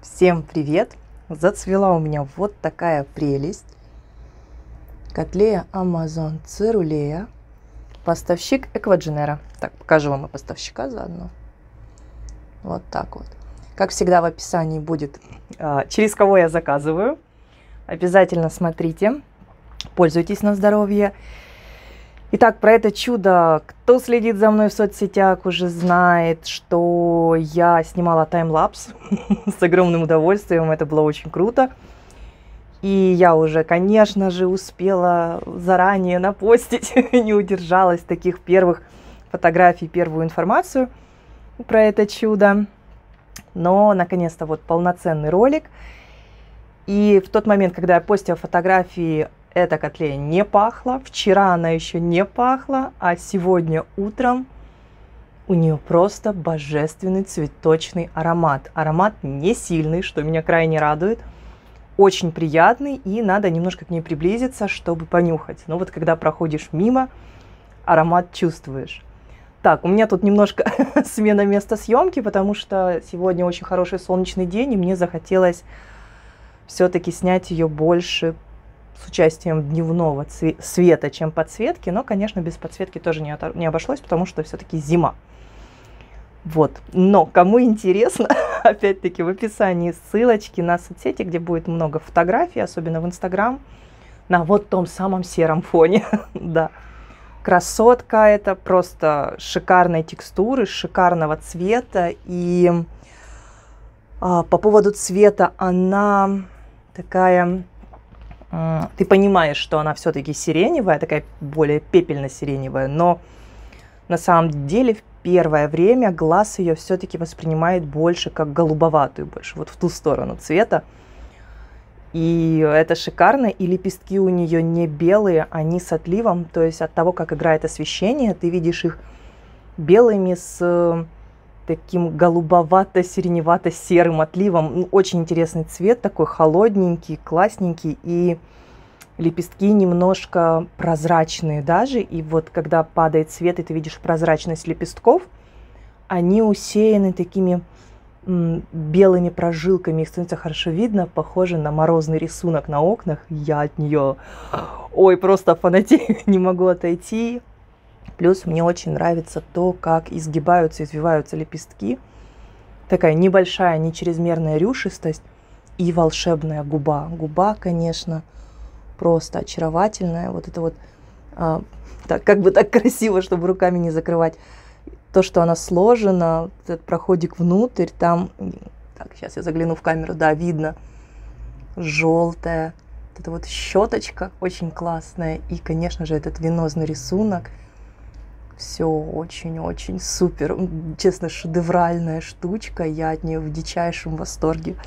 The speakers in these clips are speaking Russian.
Всем привет! Зацвела у меня вот такая прелесть. Котлея Amazon Cerulea. Поставщик Эквадженера. Так, покажу вам и поставщика заодно. Вот так вот. Как всегда в описании будет, через кого я заказываю. Обязательно смотрите. Пользуйтесь на здоровье. Итак, про это чудо, кто следит за мной в соцсетях, уже знает, что я снимала таймлапс с огромным удовольствием, это было очень круто. И я уже, конечно же, успела заранее напостить, не удержалась таких первых фотографий, первую информацию про это чудо. Но, наконец-то, вот полноценный ролик. И в тот момент, когда я постила фотографии, эта котлея не пахла, вчера она еще не пахла, а сегодня утром у нее просто божественный цветочный аромат. Аромат не сильный, что меня крайне радует, очень приятный, и надо немножко к ней приблизиться, чтобы понюхать. Но вот когда проходишь мимо, аромат чувствуешь. Так, у меня тут немножко смена места съемки, потому что сегодня очень хороший солнечный день, и мне захотелось все-таки снять ее больше с участием дневного света, чем подсветки. Но, конечно, без подсветки тоже не обошлось, потому что все-таки зима. Вот. Но кому интересно, опять-таки в описании ссылочки на соцсети, где будет много фотографий, особенно в Инстаграм, на вот том самом сером фоне. Да. Красотка, это просто шикарной текстуры, шикарного цвета. И по поводу цвета она такая... Ты понимаешь, что она все-таки сиреневая, такая более пепельно-сиреневая, но на самом деле в первое время глаз ее все-таки воспринимает больше как голубоватую, больше вот в ту сторону цвета. И это шикарно, и лепестки у нее не белые, они с отливом, то есть от того, как играет освещение, ты видишь их белыми с таким голубовато-сиреневато-серым отливом. Очень интересный цвет, такой холодненький, классненький, и лепестки немножко прозрачные даже. И вот когда падает свет, и ты видишь прозрачность лепестков, они усеяны такими белыми прожилками, их становится хорошо видно, похоже на морозный рисунок на окнах. Я от нее, ой, просто фанатею, не могу отойти. Плюс мне очень нравится то, как изгибаются, извиваются лепестки. Такая небольшая, не чрезмерная рюшистость и волшебная губа. Губа, конечно, просто очаровательная. Вот это вот, так, как бы так красиво, чтобы руками не закрывать. То, что она сложена, этот проходик внутрь, там, так, сейчас я загляну в камеру, да, видно, желтая. Вот эта вот щеточка очень классная. И, конечно же, этот венозный рисунок. Все очень-очень супер, честно, шедевральная штучка, я от нее в дичайшем восторге.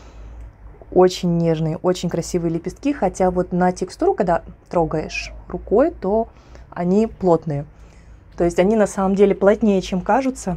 Очень нежные, очень красивые лепестки, хотя вот на текстуру, когда трогаешь рукой, то они плотные. То есть они на самом деле плотнее, чем кажутся.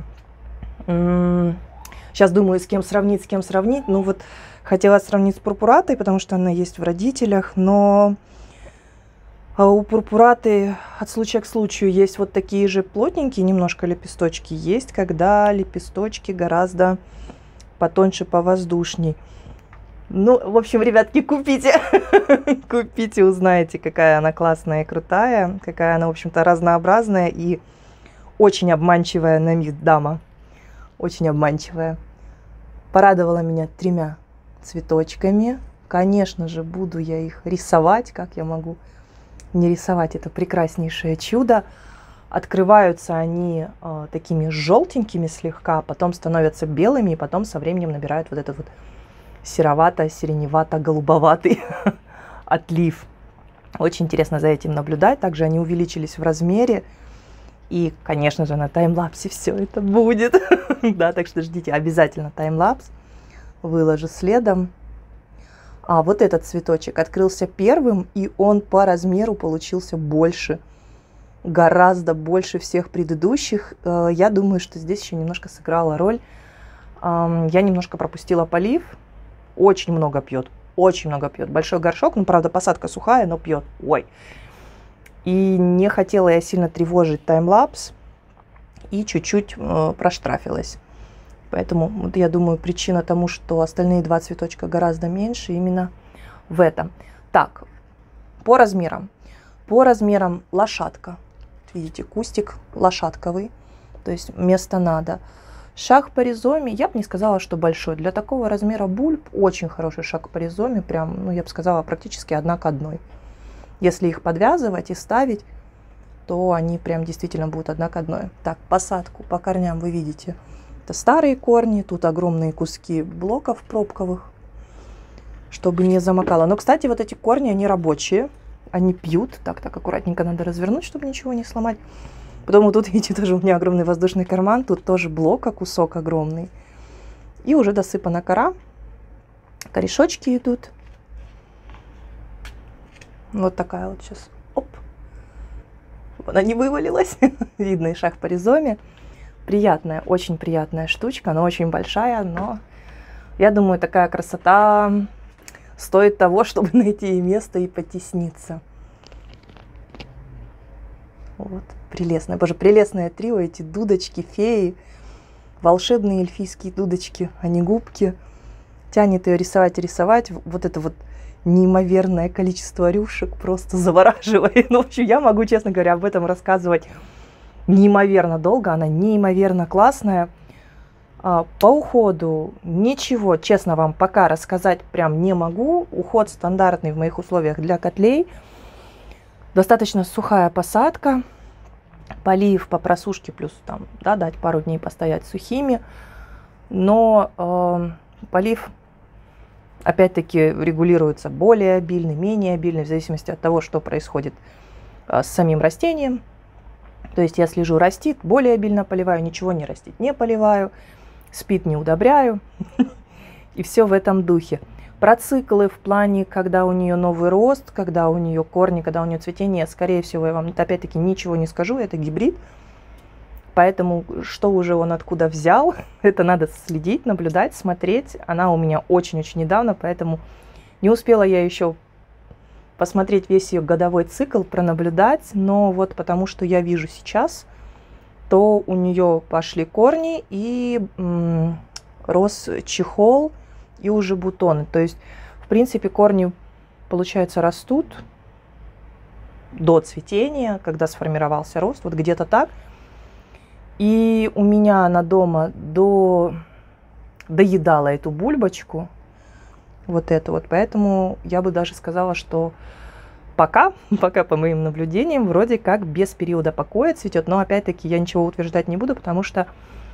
Сейчас думаю, с кем сравнить. Ну вот хотела сравнить с пурпуратой, потому что она есть в родителях, но... А у пурпураты от случая к случаю есть вот такие же плотненькие немножко лепесточки. Есть, когда лепесточки гораздо потоньше, повоздушней. Ну, в общем, ребятки, купите. Купите, узнаете, какая она классная и крутая. Какая она, в общем-то, разнообразная и очень обманчивая на вид дама. Очень обманчивая. Порадовала меня 3 цветочками. Конечно же, буду я их рисовать, как я могу не рисовать это прекраснейшее чудо. Открываются они такими желтенькими слегка, потом становятся белыми, и потом со временем набирают вот этот вот серовато-сиреневато-голубоватый отлив. Очень интересно за этим наблюдать. Также они увеличились в размере. И, конечно же, на таймлапсе все это будет. Да, так что ждите обязательно таймлапс. Выложу следом. А вот этот цветочек открылся первым, и он по размеру получился больше, гораздо больше всех предыдущих. Я думаю, что здесь еще немножко сыграла роль. Я немножко пропустила полив. Очень много пьет, очень много пьет. Большой горшок, ну, правда, посадка сухая, но пьет. Ой. И не хотела я сильно тревожить таймлапс, и чуть-чуть проштрафилась. Поэтому вот я думаю, причина тому, что остальные два цветочка гораздо меньше, именно в этом. Так, по размерам. По размерам лошадка. Видите, кустик лошадковый, то есть место надо. Шаг по ризоме, я бы не сказала, что большой. Для такого размера бульб очень хороший шаг по ризоме, прям, ну, я бы сказала, практически одна к одной. Если их подвязывать и ставить, то они прям действительно будут одна к одной. Так, посадку по корням вы видите. Это старые корни, тут огромные куски блоков пробковых, чтобы не замокало. Но, кстати, вот эти корни, они рабочие, они пьют. Так, аккуратненько надо развернуть, чтобы ничего не сломать. Потом вот тут, видите, тоже у меня огромный воздушный карман, тут тоже блока, кусок огромный. И уже досыпана кора, корешочки идут. Вот такая вот сейчас, оп, она не вывалилась. Видно и шаг по ризоме. Приятная, очень приятная штучка, она очень большая, но я думаю, такая красота стоит того, чтобы найти ей место и потесниться. Вот, прелестное, боже, прелестное трио, эти дудочки, феи, волшебные эльфийские дудочки, а не губки. Тянет ее рисовать и рисовать. Вот это вот неимоверное количество рюшек просто завораживает. Ну, в общем, я могу, честно говоря, об этом рассказывать неимоверно долго. Она неимоверно классная. По уходу ничего, честно, вам пока рассказать прям не могу. Уход стандартный в моих условиях для котлей. Достаточно сухая посадка, полив по просушке, плюс там, да, дать пару дней постоять сухими. Но полив, опять-таки, регулируется более обильный, менее обильный, в зависимости от того, что происходит с самим растением. То есть я слежу, растит, более обильно поливаю, ничего не растит, не поливаю, спит, не удобряю. И все в этом духе. Про циклы в плане, когда у нее новый рост, когда у нее корни, когда у нее цветение, скорее всего, я вам опять-таки ничего не скажу, это гибрид. Поэтому что уже он откуда взял, это надо следить, наблюдать, смотреть. Она у меня очень-очень недавно, поэтому не успела я еще посмотреть весь ее годовой цикл, пронаблюдать. Но вот потому что я вижу сейчас, то у нее пошли корни и рос чехол. И уже бутоны. То есть, в принципе, корни, получается, растут до цветения, когда сформировался рост, вот где-то так. И у меня она дома доедала эту бульбочку, вот эту вот. Поэтому я бы даже сказала, что пока по моим наблюдениям, вроде как без периода покоя цветет. Но опять-таки я ничего утверждать не буду, потому что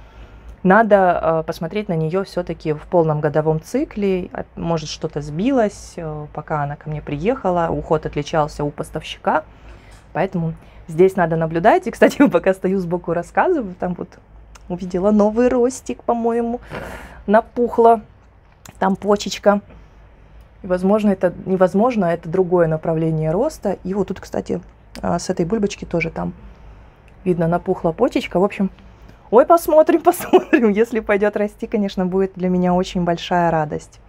надо посмотреть на нее все-таки в полном годовом цикле. Может, что-то сбилось, пока она ко мне приехала. Уход отличался у поставщика. Поэтому здесь надо наблюдать. И, кстати, пока стою сбоку рассказываю, там вот увидела новый ростик, по-моему, напухла. Там почечка. И, возможно, это невозможно, это другое направление роста. И вот тут, кстати, с этой бульбочки тоже там видно напухла почечка. В общем, ой, посмотрим, посмотрим. Если пойдет расти, конечно, будет для меня очень большая радость.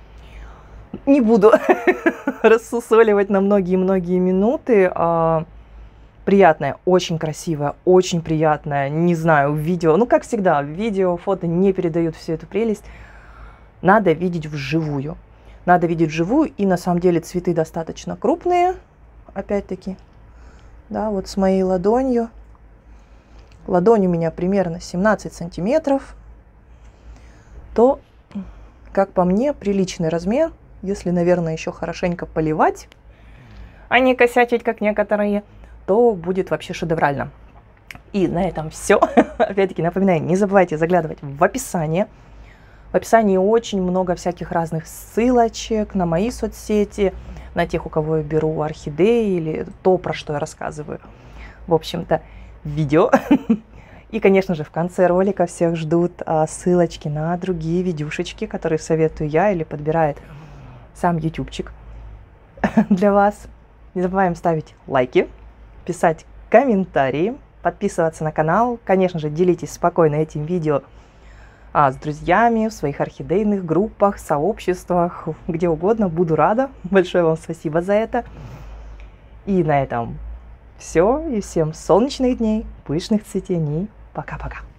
Не буду рассусоливать на многие-многие минуты. Приятная, очень красивая, очень приятная. Не знаю, видео, ну, как всегда, видео, фото не передают всю эту прелесть. Надо видеть вживую. Надо видеть вживую. И на самом деле цветы достаточно крупные. Опять-таки, да, вот с моей ладонью. Ладонь у меня примерно 17 сантиметров, то, как по мне, приличный размер, если, наверное, еще хорошенько поливать, а не косячить, как некоторые, то будет вообще шедеврально. И на этом все. Опять-таки, напоминаю, не забывайте заглядывать в описание. В описании очень много всяких разных ссылочек на мои соцсети, на тех, у кого я беру орхидеи или то, про что я рассказываю. В общем-то, видео. И, конечно же, в конце ролика всех ждут ссылочки на другие видюшечки, которые советую я или подбирает сам ютубчик для вас. Не забываем ставить лайки, писать комментарии, подписываться на канал. Конечно же, делитесь спокойно этим видео с друзьями, в своих орхидейных группах, сообществах, где угодно. Буду рада. Большое вам спасибо за это. И на этом все. И всем солнечных дней, пышных цветений. Пока-пока.